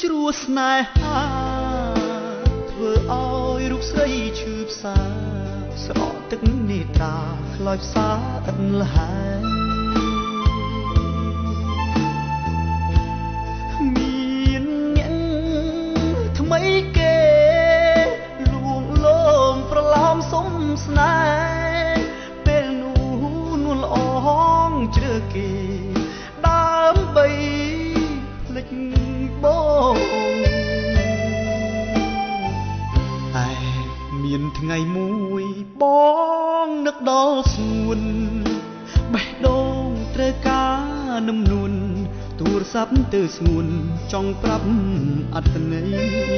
រួស្នេហាធ្វើឲ្យរូបស្រីឈឺផ្សាស្រក់ទឹកនេត្រាខ្លោចផ្សាឥតលហែមានអ្នកថ្មីគេលួងលោមប្រឡំសុំស្នេហ៍ពេលនោះនួនល្អងជ្រើគេដើម្បីភ្លេចបងតែមានថ្ងៃមួយបងនឹកដល់ស្ងួនបេះដូងត្រូវការនឹមនួនទូរស័ព្ទទៅស្ងួនចង់ប្រាប់អត្តន័យ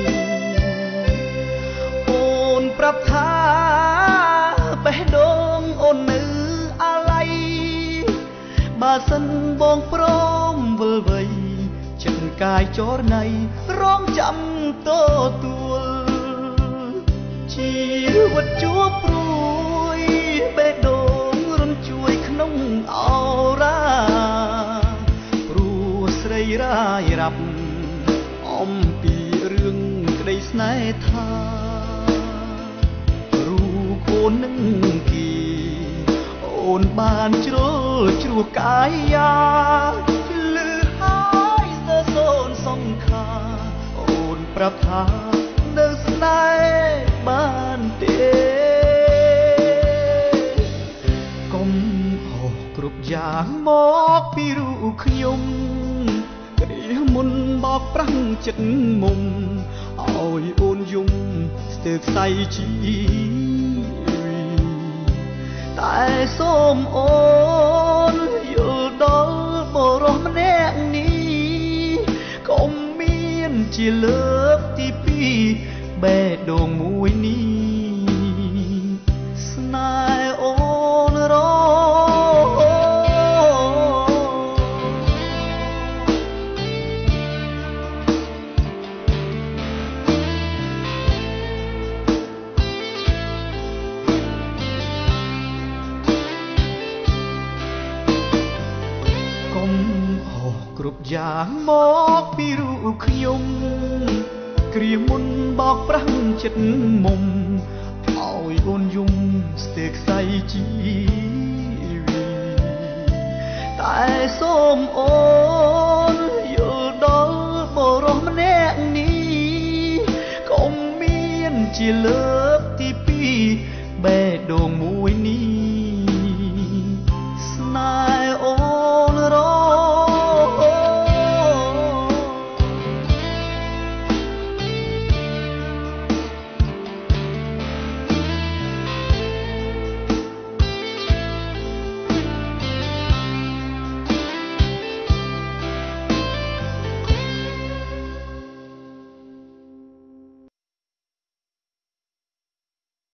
អូនប្រាប់ថាបេះដូងអូននៅអាឡ័យបើសិនបងព្រមវិលវ័យចិត្តកាយចរណៃរងចាំតទួលជីវិតជួបព្រួយបេះដូងរំជួយក្នុងអរ៉ាព្រោះស្រីរាយរាប់អំពីរឿងក្តីស្នេហាថារូបអូននឹងគេអូនបានជ្រុលជ្រោះកាយាលឺហើយស្ទើរសូនសង្ខាអូនប្រាប់ថានៅស្នេហ៍បានទេកុំហោះគ្រប់យ៉ាងមកពីរូបខ្ញុំគ្រាមុនបោកប្រាំងចិត្តមុំឲ្យអូនយំស្ទើរខ្សែជីវិតតែសូមអូនយល់ដល់បរិសម្នាក់នេះកុំមានជាលើកទីពីរបេះដូងមួយនេះស្នេហ៍អូនរកុំហោះគ្រប់យ៉ាងមកពីរូបខ្ញុំគ្រាមុនបោកប្រាំងចិត្តមុំឲ្យអូនយំស្ទើរខ្សែជីវិតតែសូមអូ